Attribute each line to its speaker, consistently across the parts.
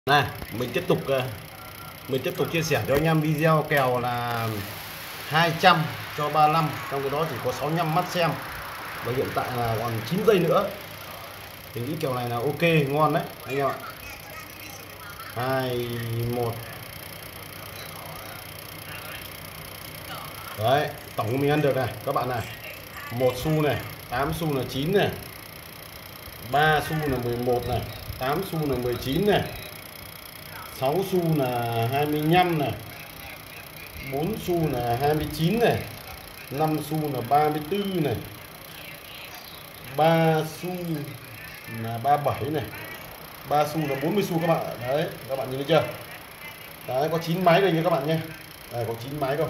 Speaker 1: Này, mình tiếp tục chia sẻ cho anh em video kèo là 200 cho 35, trong cái đó chỉ có 65 mắt xem và hiện tại là còn 9 giây nữa. Mình nghĩ kèo này là ok, ngon đấy anh em ạ. 2 1. Đấy, tổng mình ăn được này các bạn này. 1 xu này, 8 xu là 9 này. 3 xu là 11 này, 8 xu là 19 này. 6 xu là 25 này, 4 xu là 29 này, 5 xu là 34 này, 3 xu là 37 này, 3 xu là 40 xu các bạn. Đấy, các bạn nhìn thấy chưa? Đấy, có 9 máy đây nha các bạn nhé. Đây, có 9 máy thôi.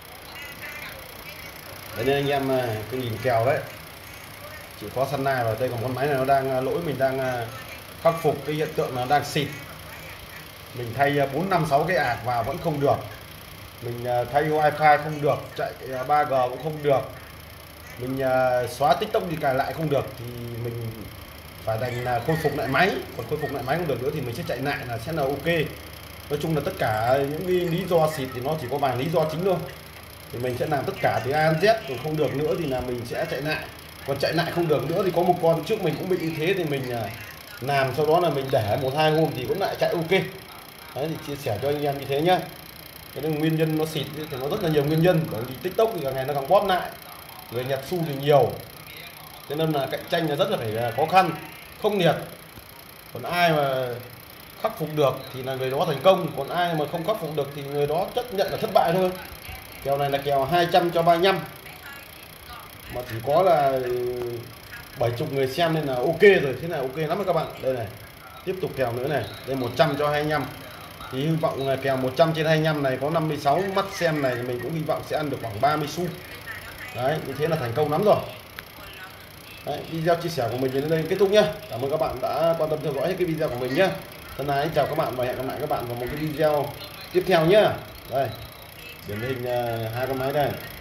Speaker 1: Đấy nên anh em cứ nhìn kèo đấy. Chỉ có sân này và đây còn con máy này nó đang lỗi, mình đang khắc phục cái hiện tượng là đang xịt. Mình thay 4, 5, 6 cái ạc vào vẫn không được. Mình thay wifi không được, chạy 3G cũng không được. Mình xóa TikTok đi cài lại không được thì mình phải đành là khôi phục lại máy. Còn khôi phục lại máy không được nữa thì mình sẽ chạy lại là sẽ là ok. Nói chung là tất cả những cái lý do xịt thì nó chỉ có vài lý do chính thôi. Thì mình sẽ làm tất cả từ A đến Z, còn không được nữa thì là mình sẽ chạy lại. Còn chạy lại không được nữa thì có một con trước mình cũng bị như thế thì mình làm, sau đó là mình để 1-2 hôm thì cũng lại chạy ok. Đấy thì chia sẻ cho anh em như thế nhá. Cái nguyên nhân nó xịt thì nó rất là nhiều nguyên nhân, bởi vì TikTok thì càng ngày nó càng bóp lại, người nhặt xu thì nhiều, cho nên là cạnh tranh là rất là phải khó khăn, không nhiệt. Còn ai mà khắc phục được thì là người đó thành công, còn ai mà không khắc phục được thì người đó chấp nhận là thất bại thôi. Kèo này là kèo 200 cho 35 mà chỉ có là 70 người xem nên là ok rồi, thế này ok lắm các bạn. Đây này, tiếp tục kèo nữa này, đây 100 cho 25 thì hy vọng là kèo 100 trên 25 này có 56 mắt xem này thì mình cũng hy vọng sẽ ăn được khoảng 30 xu. Đấy, như thế là thành công lắm rồi. Đấy, video chia sẻ của mình đến đây kết thúc nhé. Cảm ơn các bạn đã quan tâm theo dõi cái video của mình nhé. Thân ái chào các bạn và hẹn gặp lại các bạn vào một cái video tiếp theo nhé. Đây, điển hình hai con máy đây.